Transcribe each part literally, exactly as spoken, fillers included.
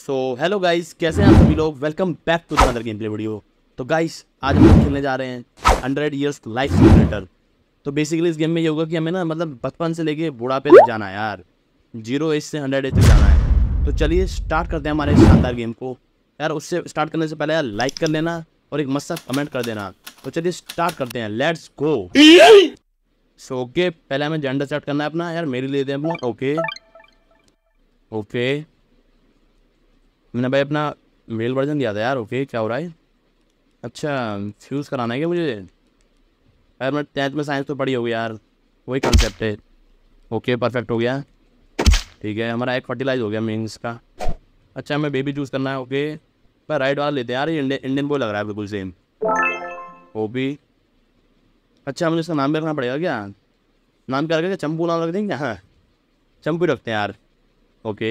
So hello guys, कैसे हैं आप सभी लोग। Welcome back to the another game play video. तो गाइस आज हम लोग खेलने जा रहे हैं हंड्रेड ईयर्स लाइफ सिमुलेटर। तो बेसिकली इस गेम में ये होगा कि हमें ना मतलब बचपन से लेके बुढ़ापे तक जाना है यार, जीरो एज से हंड्रेड एज तक जाना है। तो चलिए स्टार्ट करते हैं हमारे शानदार गेम को। यार उससे स्टार्ट करने से पहले यार लाइक कर लेना और एक मस्त सा कमेंट कर देना। तो चलिए स्टार्ट करते हैं, लेट्स गो। सो ओके, पहले हमें जेंडर सेट करना है अपना। यार मेरे लिए दे अपना। ओके ओके, मैंने भाई अपना मेल वर्जन दिया था यार। ओके क्या हो रहा है? अच्छा फ्यूज़ कराना है क्या मुझे? यार मैं टेंथ में साइंस तो पढ़ी होगी यार, वही कंसेप्ट है। ओके परफेक्ट हो गया, ठीक है। हमारा एक फर्टिलाइज हो गया मीन्स का। अच्छा हमें बेबी चूज़ करना है। ओके पर राइट वाला लेते हैं यार, ये इंडियन इंडियन बॉय लग रहा है बिल्कुल सेम। ओ भी अच्छा, मुझे इसका नाम भी रखना पड़ेगा क्या? नाम क्या रखेगा? चंपू नाम रख देंगे क्या? हाँ चंपू रखते हैं यार। ओके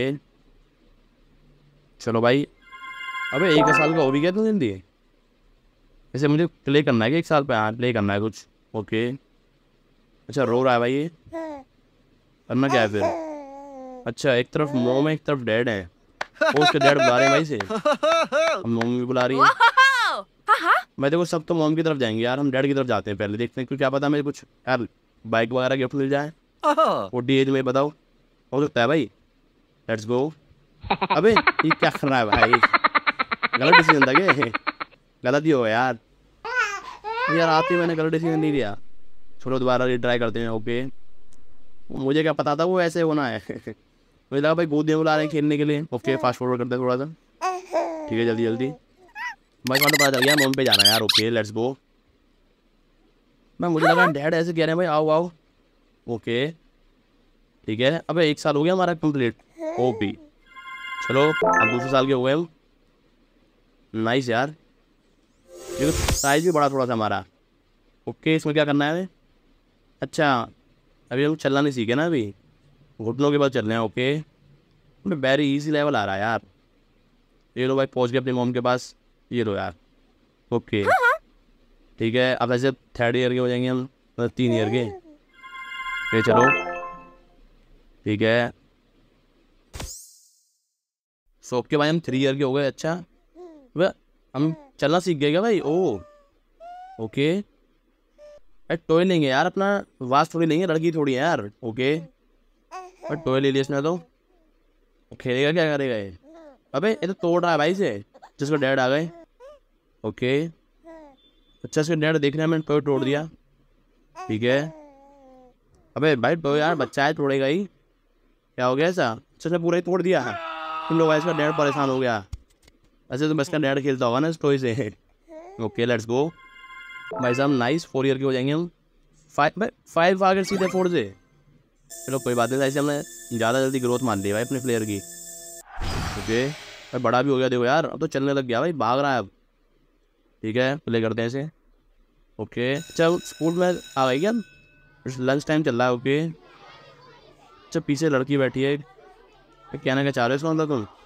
चलो भाई। अबे एक साल का हो भी गया तू हिंदी? ऐसे मुझे प्ले करना है कि एक साल पे? हाँ प्ले करना है कुछ। ओके अच्छा रो रहा है भाई, ये करना क्या है फिर? अच्छा एक तरफ मोम है एक तरफ डैड है। वो उसके डैड बुला रहे हैं भाई से, हम मोम भी बुला रही है। मैं देखो सब तो मोम की तरफ जाएंगे यार, हम डैड की तरफ जाते हैं पहले, देखते हैं क्यों क्या पता मुझे कुछ यार बाइक वगैरह गिफ्ट मिल जाए। फोर्टी एज में बताओ हो सकता है भाई। Let's go. अबे ये क्या कर रहा है भाई? गलत डिसीजन था क्या? गलत ही हो यार। यार आते ही मैंने गलत डिसीजन नहीं लिया। छोड़ो दोबारा रिट्राई करते हैं। ओके मुझे क्या पता था वो ऐसे होना है। मुझे लगा भाई गोद में बुला रहे हैं खेलने के लिए। ओके फास्ट फॉरवर्ड करते हैं थोड़ा सा, ठीक है जल्दी जल्दी। भाई तो पता चल गया मोम पे जाना है यार। Okay let's go. मैं मुझे लगा डैड ऐसे कह रहे हैं भाई आओ आओ। ओके ठीक है। अबे एक साल हो गया हमारा कंप्लीट। ओपी चलो अब दूसरे साल के हो गए हम। नाइस यार, ये साइज भी बड़ा थोड़ा सा हमारा। ओके इसमें क्या करना है हमें? अच्छा अभी हम चलना नहीं सीखे ना, अभी घुटनों के बाद चल रहे हैं। ओके वेरी इजी लेवल आ रहा है यार। ये लो भाई पहुंच गए अपनी मॉम के पास। ये लो यार। ओके ठीक है, अब ऐसे थर्ड ईयर के हो जाएंगे हम, मतलब तीन ईयर के। ये चलो ठीक है। सो ओके भाई हम थ्री ईयर के हो गए। अच्छा वह हम चलना सीख गए क्या भाई? ओ ओके अरे टॉय लेंगे यार अपना, वास थोड़ी लेंगे, लड़की थोड़ी है यार। ओके पर टॉय ले लिया इसने तो खेलेगा क्या करेगा ये? अबे ये तो तोड़ रहा है भाई से, जिसका डैड आ गए। ओके अच्छा इसका डैड देखने में मैंने टॉय तोड़ दिया, ठीक है। अबे भाई टॉय यार बच्चा है तोड़ेगा ही, क्या हो गया ऐसा? अच्छा से पूरा ही तोड़ दिया। तुम लोग इसका डैड परेशान हो गया। ऐसे तो बस का डैड खेलता होगा ना इस टॉय से। ओके लेट्स गो भाई साहब। नाइस फोर ईयर के हो जाएंगे हम। फाइव फाइव आ गए सीधे फोर से। चलो कोई बात नहीं, ऐसे हमने ज़्यादा जल्दी ग्रोथ मान ली भाई अपने प्लेयर की। ओके भाई बड़ा भी हो गया देखो यार, अब तो चलने लग गया भाई, भाग रहा है अब। ठीक है प्ले करते हैं इसे। ओके अच्छा स्कूल में आ गई क्या? लंच टाइम चल रहा है। ओके अच्छा पीछे लड़की बैठी है, कहना क्या चाह रहे हो इसका मतलब तुम?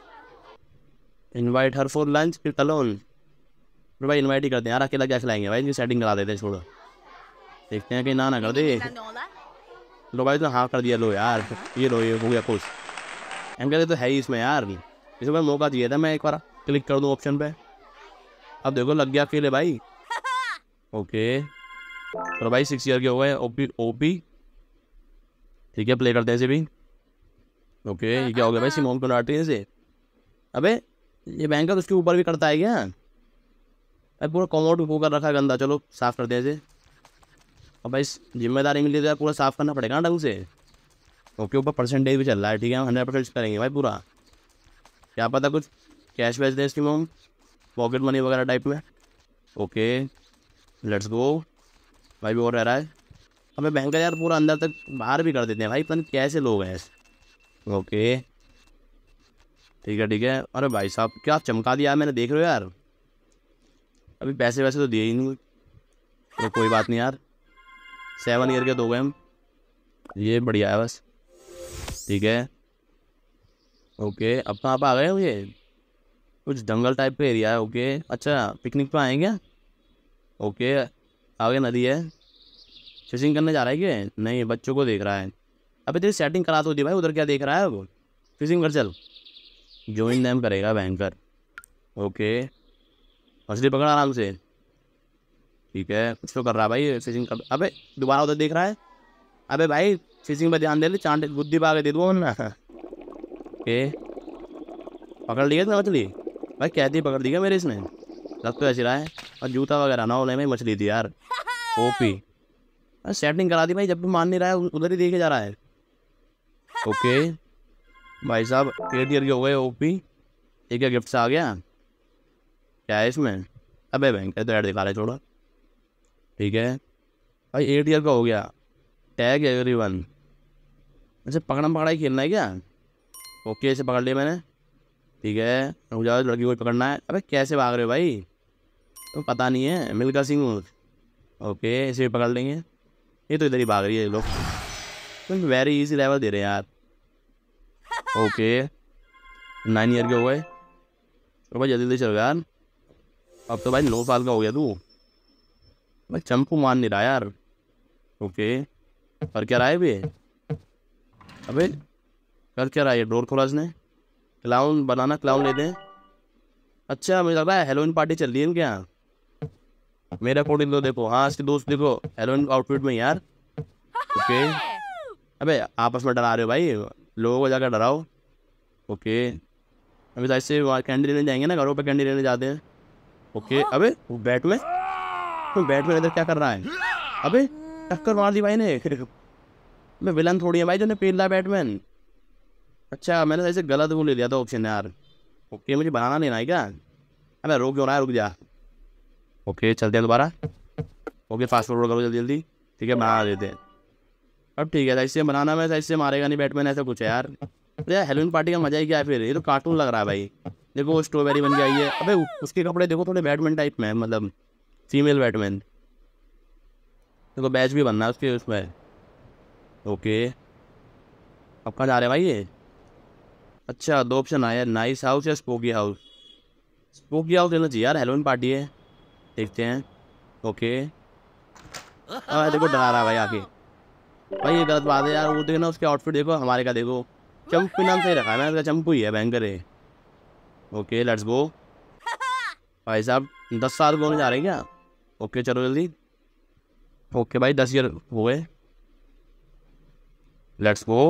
इनवाइट हर फॉर लंच फिर तलोन। फिर भाई इनवाइट ही करते हैं यार, अकेला क्या खिलाएंगे भाई, इनकी सेटिंग करा देते हैं। छोड़ो देखते हैं कि ना ना कर दे। लो भाई तो हाँ कर दिया। लो यार ये लो ये हो गया खुश। हम कहते तो है ही इसमें यार, इसे बार मौका दिया था मैं एक बार क्लिक कर दूँ ऑप्शन पे। अब देखो लग गया अकेले भाई। ओके चलो भाई सिक्स ईयर के हो गए। ओपी ओपी ठीक है प्ले करते हैं इसे भी। ओके ये क्या हो गया भाई? सिमोन को डांट रही है इसे। अबे ये बैंक का तो उसके ऊपर भी करता है क्या? अरे पूरा कॉमोड को कर रखा है गंदा। चलो साफ़ कर दें इसे। अब भाई जिम्मेदारी मिली तो यार पूरा साफ़ करना पड़ेगा ना ढंग से। ओके ऊपर परसेंटेज भी चल रहा है, ठीक है हम हंड्रेड परसेंट करेंगे भाई पूरा। क्या पता कुछ कैश वैश दे इसकी मोम, पॉकेट मनी वगैरह टाइप में। ओके लेट्स गो भाई भी और रह रहा है। हमें बैंक का यार पूरा अंदर तक बाहर भी कर देते हैं भाई, पता नहीं कैसे लोग हैं। ओके ठीक है ठीक है। अरे भाई साहब क्या चमका दिया मैंने, देख रहे हो यार? अभी पैसे वैसे तो दिए ही नहीं, तो कोई बात नहीं यार। सेवन ईयर के तो हो गए हम, ये बढ़िया है बस, ठीक है। ओके अब कहाँ पर आ गए हो? ये कुछ जंगल टाइप का एरिया है। ओके अच्छा पिकनिक पे आए क्या? ओके आगे नदी है, फिशिंग करने जा रहा है क्या? नहीं बच्चों को देख रहा है। अबे तेरी सेटिंग करा तो दी भाई, उधर क्या देख रहा है वो? फिशिंग कर चल। ज्वाइन नेम करेगा बैंकर। ओके मछली पकड़ आराम से। ठीक है कुछ तो कर रहा है भाई फिशिंग कर। अबे दोबारा उधर देख रहा है। अबे भाई फिशिंग पर ध्यान दे ले, चांद बुद्धि पाके दे दूँ वरना। ओके पकड़ लिया था मछली भाई, कहती ही पकड़ दी क्या मेरे इसने, लग तो ऐसी रहा है। और जूता वगैरह ना होने में मछली थी यार। ओपी सेटिंग करा दी भाई, जब भी मान नहीं रहा है उधर ही देखे जा रहा है। ओके भाई साहब एट ईयर के हो गए ओपी। ये क्या गिफ्ट से आ गया, क्या है इसमें। अबे बैंक है तो ऐड दिखा रहे छोड़ा। ठीक है भाई एट ईयर का हो गया। Tag everyone. अच्छा पकड़म पकड़ाई खेलना है क्या। ओके इसे पकड़ लिया मैंने। ठीक है रुक जाओ, लड़की को पकड़ना है। अबे कैसे भाग रहे हो भाई, तो पता नहीं है मिल्का सिंह। ओके इसे भी पकड़ लेंगे। ये तो इधर ही भाग रही है लोग, तो वेरी इजी लेवल दे रहे हैं यार। ओके नाइन ईयर के हो गए तो भाई जल्दी जल्दी चल यार। अब तो भाई नौ साल का हो गया तू भाई, चंपू मान नहीं रहा यार। ओके कर क्या रहा है अभी। अबे कर क्या रहा है, डोर खोला इसने। क्लाउन बनाना क्लाउन लेते हैं। अच्छा मुझे लग रहा है हेलोइन पार्टी चल रही है क्या। मेरा अकॉर्डिंग तो देखो हाँ इसके दोस्त देखो हेलोइन आउटफिट में यार। ओके अबे आपस में डरा रहे हो भाई, लोगों को जाकर डराओ। ओके अभी तो ऐसे वहाँ कैंडी लेने जाएंगे ना, घरों पे कैंडी लेने जाते हैं। ओके अबे बैटमैन, तो बैटमैन इधर क्या कर रहा है। अबे टक्कर मार दी भाई ने। मैं विलन थोड़ी है भाई जो ने पेल रहा है बैटमैन। अच्छा मैंने ऐसे गलत वो ले लिया था ऑप्शन यार। ओके मुझे बनाना लेना है क्या। अबे रुक क्यों रहा है, रुक जा। ओके चलते हैं दोबारा। ओके फास्ट फॉरवर्ड करो जल्दी जल्दी। ठीक है बना देते हैं अब। ठीक है ऐसे बनाना, मैं ऐसे मारेगा नहीं बैटमैन, ऐसा कुछ है यार। तो यार हेलोइन पार्टी का मजा ही क्या है फिर, ये तो कार्टून लग रहा है भाई। देखो वो स्ट्रॉबेरी बन के आई है। अबे उसके कपड़े देखो थोड़े बैटमैन टाइप में, मतलब फीमेल बैटमैन। देखो बैच भी बनना है उसके उसमें। ओके अब कहाँ जा रहे हैं भाई ये। अच्छा दो ऑप्शन आया, नाइस हाउस या स्पोकी हाउस। स्पोकी हाउस लेना चाहिए यार, हेलोइन पार्टी है, देखते हैं। ओके हाँ देखो डरा रहा है भाई आके। भाई ये गलत बात है यार, वो देखना उसके आउटफिट देखो, हमारे का देखो। चंपू नाम सही रखा है मैंने, चंपू ही है बैंकर है। Okay let's go. भाई साहब दस साल को होने जा रहे हैं क्या। ओके चलो जल्दी। ओके भाई दस ईयर हो गए। Let's go.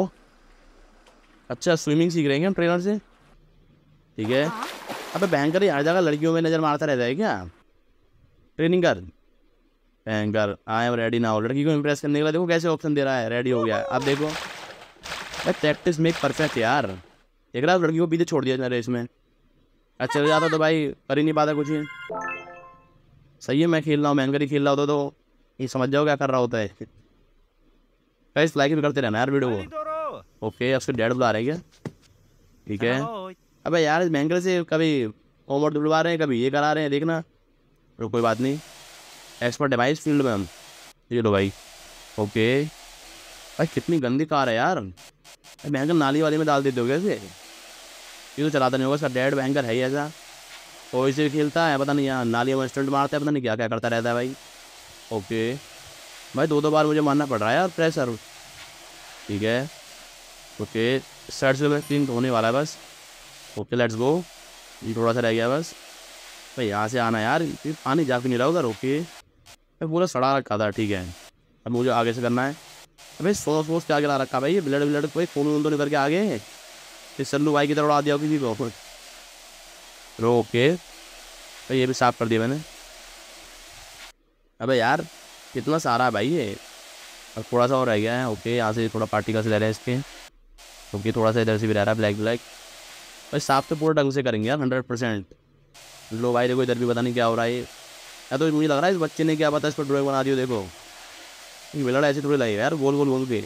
अच्छा स्विमिंग सीख रहे हैं हम ट्रेनर से। ठीक है अबे बैंकर हर जगह लड़कियों में नज़र मारता रहता है क्या। ट्रेनिंग कर banker. I am ready now. लड़की को इम्प्रेस करने के लिए देखो कैसे ऑप्शन दे रहा है, रेडी हो गया है। अब देखो भाई प्रैक्टिस मेक परफेक्ट यार। देख रहा है लड़की को पीछे छोड़ दिया रेस में। अच्छा चल जाता तो भाई कर ही नहीं पाता कुछ ही। सही है मैं खेल रहा हूँ, बैंकर ही खेल रहा होता तो ये समझ जाओ क्या कर रहा होता है। इस लाइक भी करते रहना यार वीडियो को। ओके अब डैड बुला रहे हैं क्या। ठीक है अबे यार इस बैंकर से कभी होमवर्क बुलवा रहे हैं, कभी ये करा रहे हैं, देखना। तो कोई बात नहीं, एक्सपर्ट है भाई इस फील्ड में हम। ये लो भाई। ओके भाई कितनी गंदी कार है यार, बैंकर नाली वाली में डाल देते हो कैसे। ये तो चलाता नहीं होगा, इसका डैड बैंकर है ही ऐसा, तो इसे खेलता है पता नहीं, यहाँ नाली में स्टंट मारता है, पता नहीं क्या क्या करता रहता है भाई। ओके भाई दो दो बार मुझे मारना पड़ रहा है यार प्रेशर। ठीक है ओके साइड से मैं क्लीन होने वाला है बस। Okay let's go. ये थोड़ा सा रह गया बस भाई, यहाँ से आना यार, पानी जा नहीं रहा उधर। ओके भाई पूरा सड़ा रखा था। ठीक है अब मुझे आगे से करना है। भाई सोच सोच क्या गिरा रखा भाई, ये ब्लड ब्लड कोई खून वून तो निकल के आगे इस सल्लू भाई की तरह उड़ा दिया किसी को। रो ओके भाई ये भी साफ कर दिया मैंने। अबे यार कितना सारा है भाई ये, अब थोड़ा सा और रह गया है। ओके यहाँ से थोड़ा पार्टिकल्स रह रहे हैं इसके। ओके थोड़ा सा इधर से भी रह रहा है ब्लैक ब्लैक। भाई साफ तो पूरा ढंग से करेंगे यार हंड्रेड परसेंट। लो भाई देखो इधर भी पता नहीं क्या हो रहा है ये, या तो मुझे लग रहा है इस बच्चे ने क्या पता इस पर ड्राइंग बना दी हो। देखो ये बिलड़ ऐसे थोड़ी लगेगा यार, गोल गोल गोल के।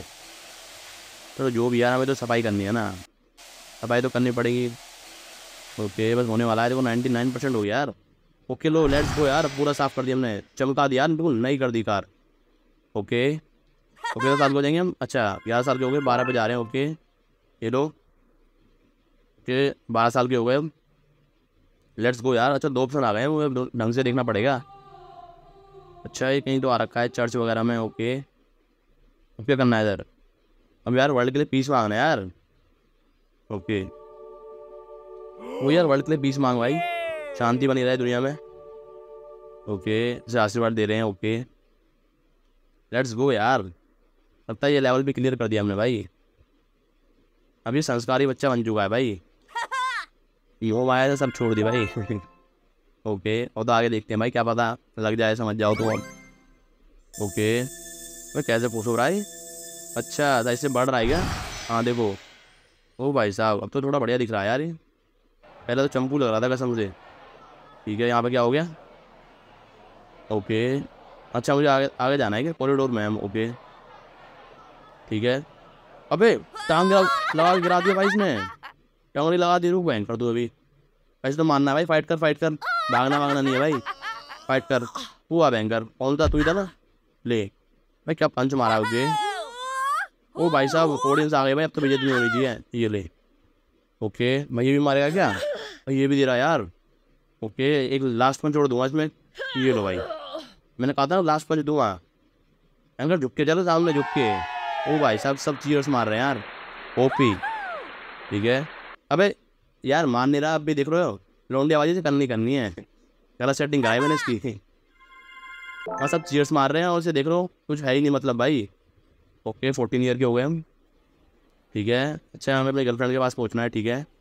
तो जो भी यार हमें तो सफाई करनी है ना, सफाई तो करनी पड़ेगी। ओके बस होने वाला है, देखो नाइन्टी नाइन परसेंट हो गया यार। ओके लो लेट्स गो यार, पूरा साफ कर दिया हमने, चमका दिया बिल्कुल नई कर दी कार। ओके ओके तो साल को हो जाएंगे हम। अच्छा ग्यारह साल के हो गए, बारह पे जा रहे हैं। ओके ये लो ओके बारह साल के हो गए हम। लेट्स गो यार। अच्छा दो ऑप्शन आ गए हैं, वो ढंग से देखना पड़ेगा। अच्छा ये कहीं तो आ रखा है चर्च वगैरह में। ओके अब क्या करना है इधर, अब यार वर्ल्ड के लिए पीस मांगना है यार। ओके वो यार वर्ल्ड के लिए पीस मांग भाई, शांति बनी रहे दुनिया में। ओके इसे आशीर्वाद दे रहे हैं। ओके लेट्स गो यार, लगता है ये लेवल भी क्लियर कर दिया हमने भाई। अब ये संस्कारी बच्चा बन चुका है भाई, यो आया था सब छोड़ दी भाई। ओके और तो आगे देखते हैं भाई, क्या पता लग जाए, समझ जाओ तो अब। ओके भाई कैसे पूछो रहा है? अच्छा तो इससे बढ़ रहा है क्या? हाँ देखो, ओ भाई साहब अब तो थोड़ा बढ़िया दिख रहा है यार ये, पहले तो चंपू लग रहा था कसम से। ठीक है यहाँ पे क्या हो गया? ओके अच्छा मुझे आगे आगे जाना है क्या कॉरिडोर में हम? ओके ठीक है। अबे टांग लगा गिरा दिया भाई इसने, टंगड़ी लगा दी। रुक बैंक कर दो अभी, ऐसे तो मानना है भाई, फाइट कर फाइट कर, भागना भागना नहीं है भाई, फाइट कर। हुआ बैंकर कौन था? तू ही था ना? ले भाई क्या पंच मारा उसे। ओ भाई साहब ऑडियंस आ गए भाई, अब तो बेइज्जती नहीं होनी चाहिए। ये ले ओके मैं ये भी मारेगा क्या? भाई ये भी दे रहा यार। ओके एक लास्ट पंच छोड़ दूंगा इसमें। ये लो भाई, मैंने कहा था ना लास्ट पंच दूंगा। एंकर झुक के चलो सामने झुक के। ओ भाई साहब सब चीयर्स मार रहे हैं यार, ओपी। ठीक है अबे यार मान नहीं रहा, अब भी देख रहे हो लौंडी आवाज़ी से करनी करनी है, गलत सेटिंग कराई मैंने इसकी। और सब चीयर्स मार रहे हैं और इसे देख रहे हो कुछ है ही नहीं मतलब भाई। ओके फोर्टीन ईयर के हो गए हम। ठीक है अच्छा हमें अपने गर्लफ्रेंड के पास पहुंचना है। ठीक है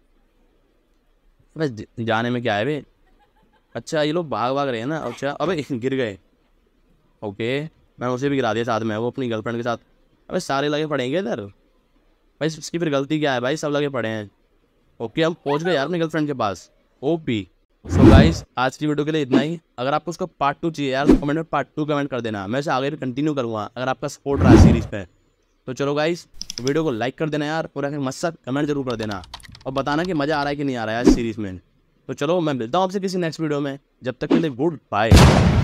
बस जाने में क्या है बे। अच्छा ये लोग भाग भाग रहे हैं ना। अच्छा अबे गिर गए। ओके मैं उसे भी गिरा दिया साथ में, वो अपनी गर्लफ्रेंड के साथ। अबे सारे लगे पड़ेंगे इधर भाई, इसकी फिर गलती क्या है भाई, सब लगे पड़े हैं। ओके हम पहुंच गए यार अपनी गर्लफ्रेंड के पास। ओपी सो गाइस आज की वीडियो के लिए इतना ही। अगर आपको उसका पार्ट टू चाहिए यार तो कमेंट में पार्ट टू कमेंट कर देना, मैं इसे आगे भी कंटिन्यू करूँगा अगर आपका सपोर्ट रहा सीरीज पे। तो चलो गाइस वीडियो को लाइक कर देना यार, और मस्त सा कमेंट जरूर कर देना और बताना कि मज़ा आ रहा है कि नहीं आ रहा है इस सीरीज़ में। तो चलो मैं मिलता हूँ आपसे किसी नेक्स्ट वीडियो में, जब तक के लिए गुड बाय।